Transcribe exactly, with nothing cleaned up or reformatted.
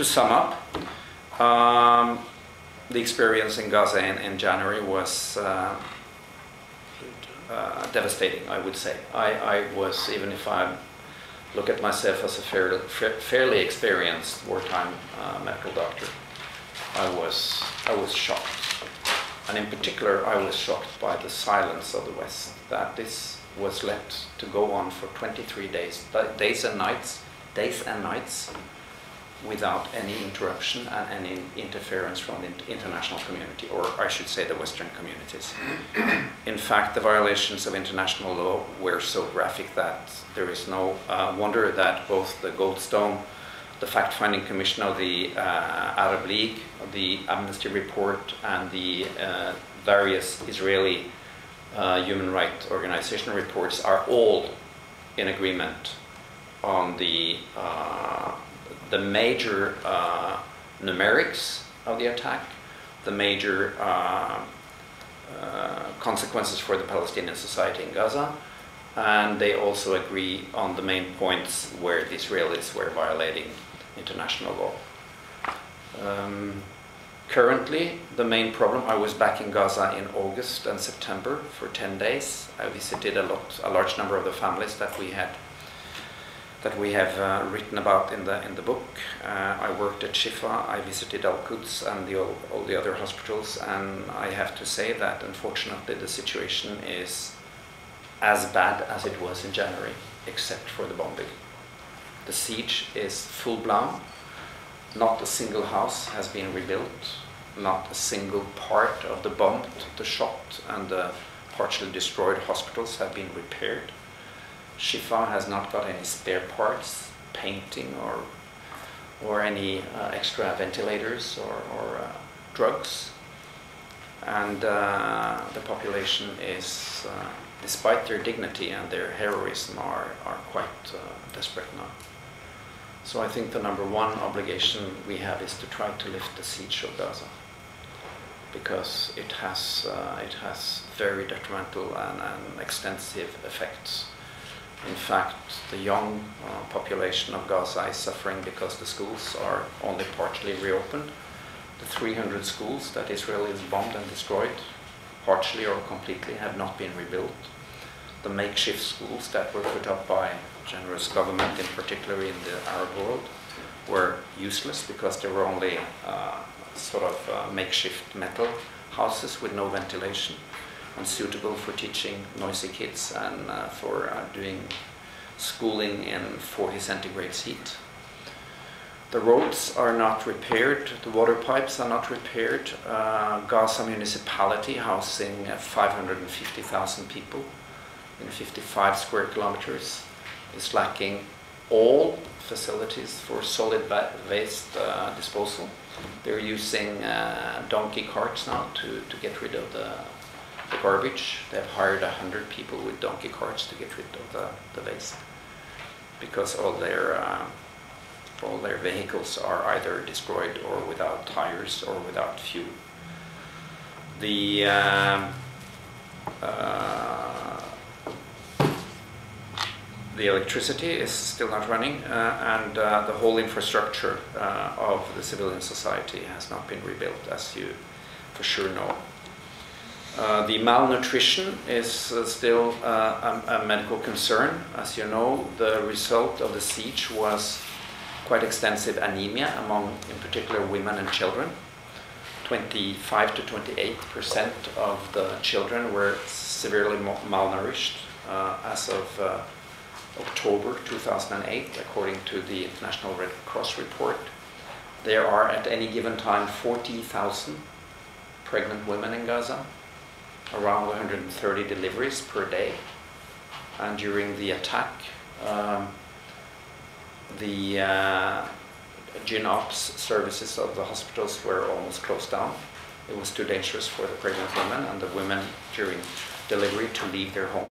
to sum up, um, the experience in Gaza in, in January was uh, uh, devastating, I would say. I, I was, even if I look at myself as a fairly, fairly experienced wartime uh, medical doctor, I was, I was shocked. And in particular, I was shocked by the silence of the West, that this was let to go on for twenty-three days, days and nights, days and nights, without any interruption and any interference from the international community, or I should say the Western communities. In fact, the violations of international law were so graphic that there is no uh, wonder that both the Goldstone, the fact-finding commission of the uh, Arab League, the Amnesty report, and the uh, various Israeli uh, human rights organization reports are all in agreement on the uh, the major uh, numerics of the attack, the major uh, uh, consequences for the Palestinian society in Gaza, and they also agree on the main points where the Israelis were violating international law. Um, currently, the main problem, I was back in Gaza in August and September for ten days. I visited a lot, a large number of the families that we had that we have uh, written about in the in the book. Uh, I worked at Shifa, I visited Al-Quds and the, all, all the other hospitals, and I have to say that unfortunately the situation is as bad as it was in January, except for the bombing. The siege is full-blown. Not a single house has been rebuilt. Not a single part of the bombed, the shot, and the partially destroyed hospitals have been repaired. Shifa has not got any spare parts, painting, or or any uh, extra ventilators or, or uh, drugs. And uh, the population is, uh, despite their dignity and their heroism, are, are quite uh, desperate now. So I think the number one obligation we have is to try to lift the siege of Gaza, because it has, uh, it has very detrimental and, and extensive effects. In fact, the young uh, population of Gaza is suffering because the schools are only partially reopened. The three hundred schools that Israel has bombed and destroyed, partially or completely, have not been rebuilt. The makeshift schools that were put up by generous government, in particular in the Arab world, were useless because they were only uh, sort of uh, makeshift metal houses with no ventilation, unsuitable for teaching noisy kids and uh, for uh, doing schooling in forty centigrade heat. The roads are not repaired, the water pipes are not repaired. Uh, Gaza municipality, housing uh, five hundred fifty thousand people in fifty-five square kilometers, is lacking all facilities for solid waste uh, disposal. They're using uh, donkey carts now to, to get rid of the the garbage. They've hired a hundred people with donkey carts to get rid of the, the waste, because all their uh, all their vehicles are either destroyed or without tires or without fuel. The uh, uh, the electricity is still not running, uh, and uh, the whole infrastructure uh, of the civilian society has not been rebuilt, as you for sure know. Uh, the malnutrition is uh, still uh, a, a medical concern. As you know, the result of the siege was quite extensive anemia among, in particular, women and children. twenty-five to twenty-eight percent of the children were severely malnourished uh, as of uh, October two thousand eight, according to the International Red Cross report. There are at any given time forty thousand pregnant women in Gaza, around one hundred thirty deliveries per day, and during the attack um, the uh, GynOps services of the hospitals were almost closed down. It was too dangerous for the pregnant women and the women during delivery to leave their home.